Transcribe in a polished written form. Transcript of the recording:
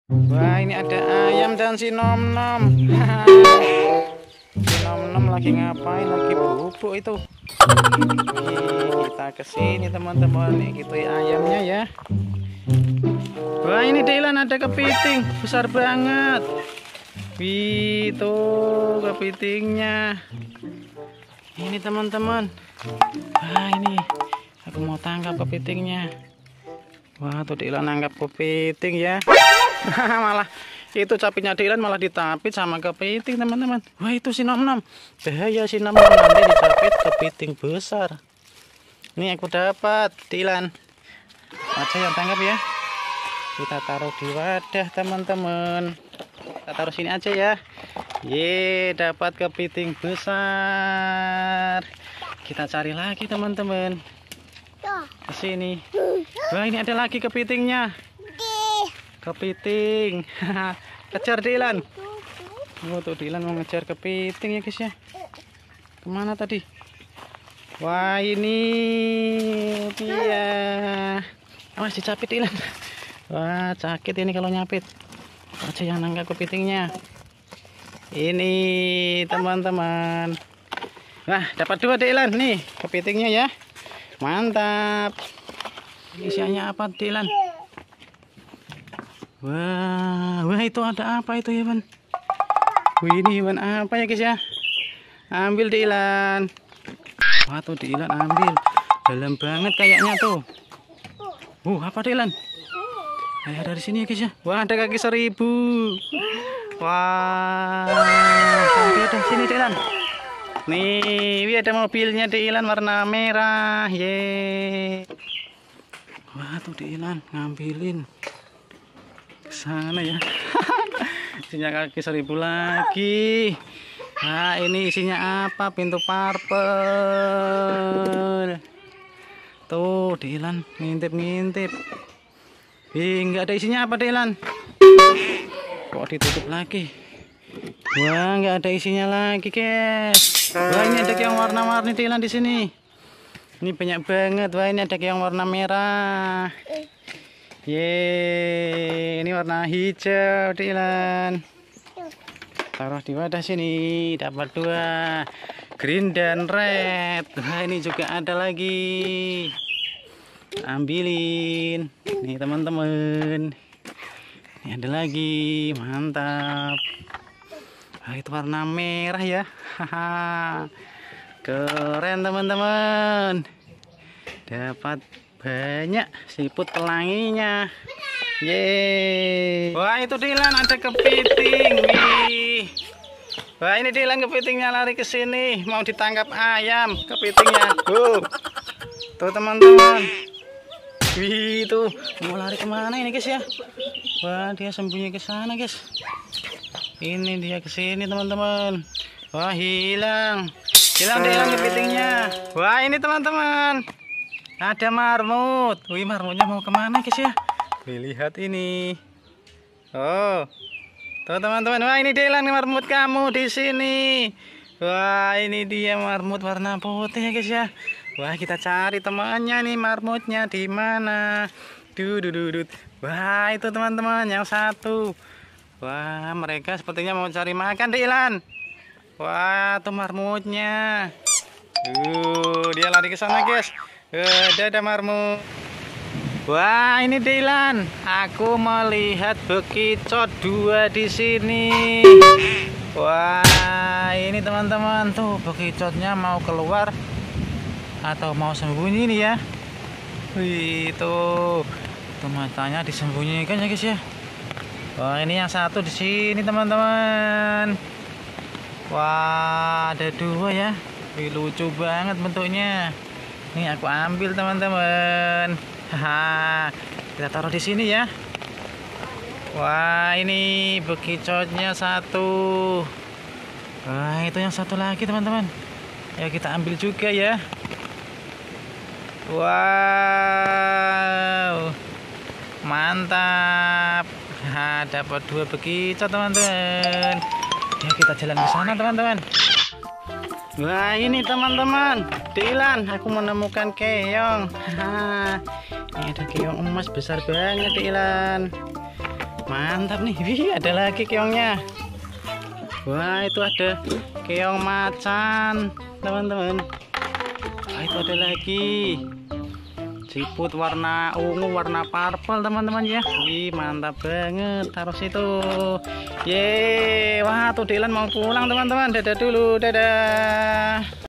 Wah, ini ada ayam dan si Nom Nom. Si Nom Nom lagi ngapain? Lagi bubuk itu. Kita kesini teman-teman. Nih gitu ya ayamnya ya. Wah, ini Dylan ada kepiting besar banget. Wih, tuh kepitingnya. Ini teman-teman. Wah, ini aku mau tangkap kepitingnya. Wah, tuh Dylan nangkap kepiting ya. Malah itu capitnya Dylan malah ditapit sama kepiting teman-teman. Wah, itu si Nom Nom. Bahaya si Nom Nom nanti dicapit kepiting besar. Ini aku dapat Dylan. Aja yang tangkap ya. Kita taruh di wadah teman-teman. Kita taruh sini aja ya. Ye, dapat kepiting besar. Kita cari lagi teman-teman. Ke sini. Wah, ini ada lagi kepitingnya. Kepiting. Kejar Dylan. Oh, tuh Dylan mau ngejar kepiting ya guys ya. Kemana tadi? Wah, ini dia. Awas dicapit Dylan. Wah, sakit ini kalau nyapit. Aja yang nangkap kepitingnya. Ini teman-teman. Wah, dapat 2 Dylan nih kepitingnya ya. Mantap. Isiannya apa Dylan? Wah, itu ada apa itu hewan? Wih, ini hewan apa ya guys ya? Ambil Dylan. Wah, tuh Dylan ambil. Dalam banget kayaknya tuh. Apa Dylan? Ayo dari sini ya guys ya. Wah, ada kaki 1000. Wah, sampai ada sini Dylan. Nih, ada mobilnya Dylan warna merah. Ye. Wah, tuh Dylan ngambilin sana ya. Isinya kaki 1000 lagi. Nah, ini isinya apa? Pintu purple. Tuh Dylan ngintip-ngintip. Nggak ada isinya apa Dylan? Kok ditutup lagi? Wah, nggak ada isinya lagi guys. Wah, ini ada yang warna-warni Dylan di sini. Ini banyak banget. Wah, ini ada yang warna merah. Yeay, ini warna hijau Dylan. Taruh di wadah sini, dapat 2. Green dan red. Wah, ini juga ada lagi. Ambilin. Nih teman-teman. Ini ada lagi, mantap. Wah, itu warna merah ya. Haha. Keren teman-teman. Dapat banyak siput pelanginya. Yeay. Wah, itu Dylan ada kepiting. Wih. Wah, ini Dylan kepitingnya lari ke sini mau ditangkap ayam kepitingnya. Tuh teman-teman. Wih, tuh mau lari kemana ini guys ya? Wah, dia sembunyi ke sana guys. Ini dia ke sini teman-teman. Wah, hilang Dylan kepitingnya. Wah, ini teman-teman. Ada marmut. Wih, marmutnya mau kemana guys ya? Wih, lihat ini. Oh, tuh teman-teman. Wah, ini Dylan marmut kamu di sini. Wah, ini dia marmut warna putih ya guys ya. Wah, kita cari temannya nih, marmutnya di mana? Dudududut. Wah, itu teman-teman yang satu. Wah, mereka sepertinya mau cari makan Dylan. Wah, tuh marmutnya. Dia lari ke sana guys. Ada marmut. Wah, ini Dylan. Aku melihat bekicot 2 di sini. Wah, ini teman-teman tuh bekicotnya mau keluar atau mau sembunyi nih ya. Wih, tuh matanya disembunyikan ya guys ya. Wah, ini yang satu di sini teman-teman. Wah, ada 2 ya. Wih, lucu banget bentuknya. Nih aku ambil teman-teman. Haha, kita taruh di sini ya. Wah, ini bekicotnya 1. Wah, itu yang satu lagi teman-teman. Ya, kita ambil juga ya. Wow, mantap. Dapat 2 bekicot teman-teman. Ya, kita jalan ke sana teman-teman. Wah, ini teman-teman, Dylan, aku menemukan keong. Ini ada keong emas besar banget Dylan. Mantap nih. Wih, ada lagi keongnya. Wah, itu ada keong macan, teman-teman. Wah, itu ada lagi. Siput warna ungu, warna purple, teman-teman ya. Wih, mantap banget. Taruh situ. Yeay. Wah, tuh Dilan mau pulang, teman-teman. Dadah dulu. Dadah.